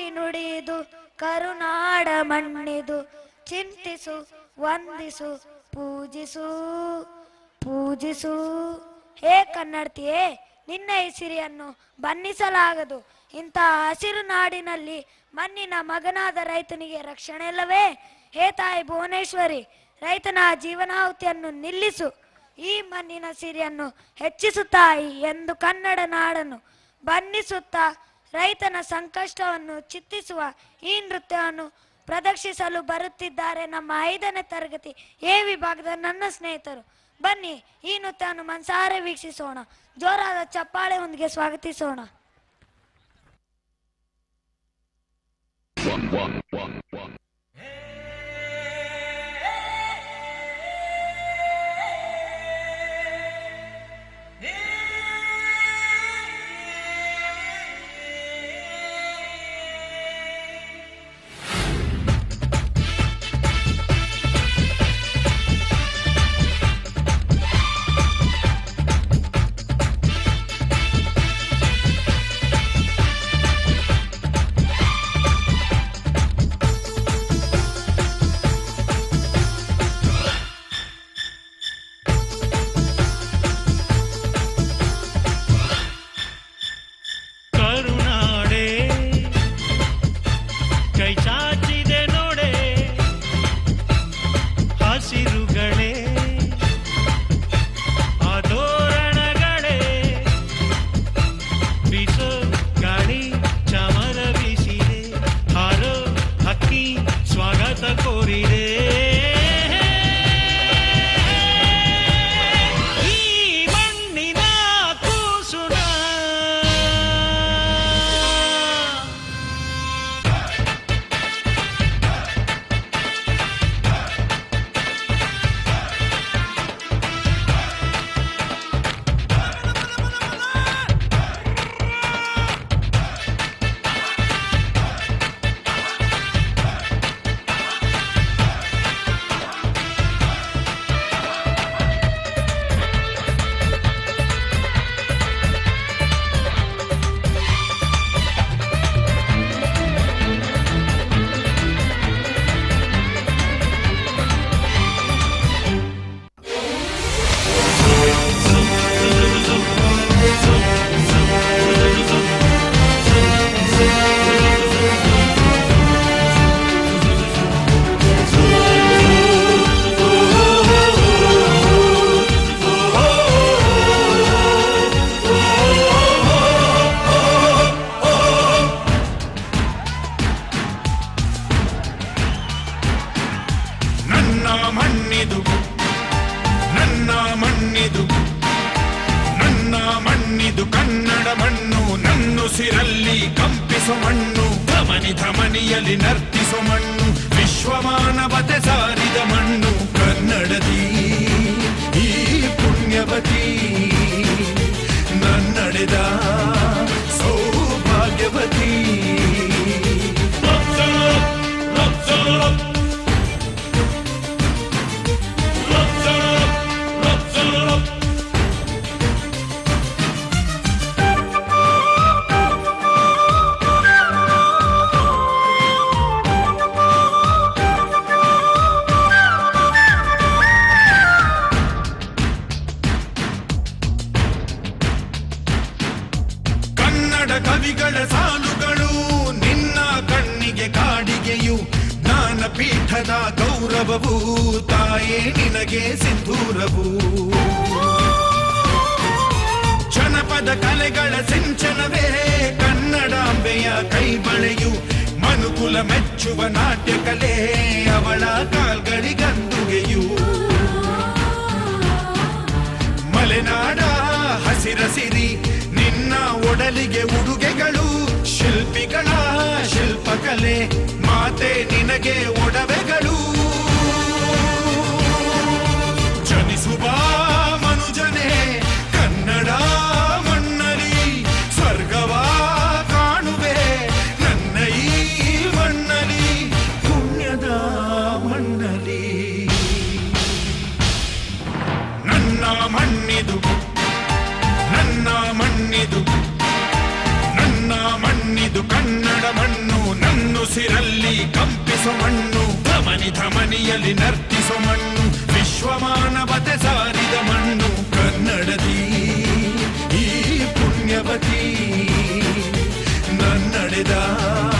ಭೂಮಿ ನುಡಿದು ಕರುನಾಡ ಮಣ್ಣಿದು ಚಿಂತಿಸು ವಂದಿಸು ಪೂಜಿಸು ಪೂಜಿಸು. ಹೇ ಕನ್ನಡತಿಯೇ, ನಿನ್ನ ಈ ಸಿರಿಯನ್ನು ಬಣ್ಣಿಸಲಾಗದು. ಇಂತಹ ಹಸಿರು ನಾಡಿನಲ್ಲಿ ಮಣ್ಣಿನ ಮಗನಾದ ರೈತನಿಗೆ ರಕ್ಷಣೆ ಇಲ್ಲವೇ? ಹೇ ತಾಯಿ ಭುವನೇಶ್ವರಿ, ರೈತನ ಜೀವನಾಹುತಿಯನ್ನು ನಿಲ್ಲಿಸು. ಈ ಮಣ್ಣಿನ ಸಿರಿಯನ್ನು ಹೆಚ್ಚಿಸು ತಾಯಿ ಎಂದು ಕನ್ನಡ ನಾಡನ್ನು ಬಣ್ಣಿಸುತ್ತಾ ರೈತನ ಸಂಕಷ್ಟವನ್ನು ಚಿತ್ತಿಸುವ ಈ ನೃತ್ಯವನ್ನು ಪ್ರದರ್ಶಿಸಲು ಬರುತ್ತಿದ್ದಾರೆ ನಮ್ಮ 5ನೇ ತರಗತಿ ಎ ವಿಭಾಗದ ನನ್ನ ಸ್ನೇಹಿತರು. ಬನ್ನಿ ಈ ನೃತ್ಯವನ್ನು ಮನಸಾರೆ ವೀಕ್ಷಿಸೋಣ. ಜೋರಾದ ಚಪ್ಪಾಳೆ ಹೊಂದಿಗೆ ಸ್ವಾಗತಿಸೋಣ. ನನ್ನ ಮಣ್ಣಿದು ಕನ್ನಡ ಮಣ್ಣು ಉಸಿರಲ್ಲಿ ಕಂಪಿಸೋ ಮಣ್ಣು, ಧಮನಿ ಧಮನಿಯಲ್ಲಿ ನರ್ತಿಸೋ ಮಣ್ಣು, ವಿಶ್ವಮಾನವತೆ ಸಾರಿದ ಮಣ್ಣು ಕನ್ನಡದಿ ಈ ಪುಣ್ಯವತಿ ನನ್ನಡೆದ